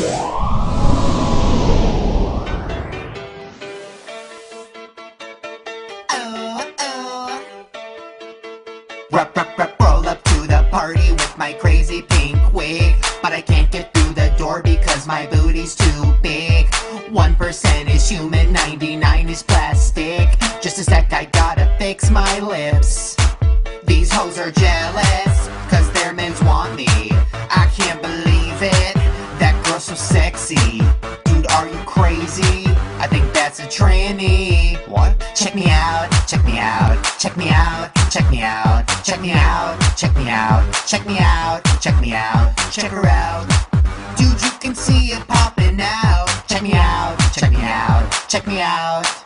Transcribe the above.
Roll up to the party with my crazy pink wig, but I can't get through the door because my booty's too big. 1% is human, 99 is plastic. Just a sec, I gotta fix my lips. These hoes are jealous, cause their men's want me. I can't believe it, that girl's so sexy. Dude, are you crazy? I think that's a tranny. What? Check me out, check me out, check me out, check me out, check me out, check me out, check me out, check me out, check her out. Dude, you can see it popping out. Check me out, check me out, check me out.